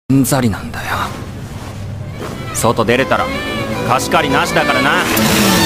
うんざりなんだよ。外出れたら貸し借りなしだからな。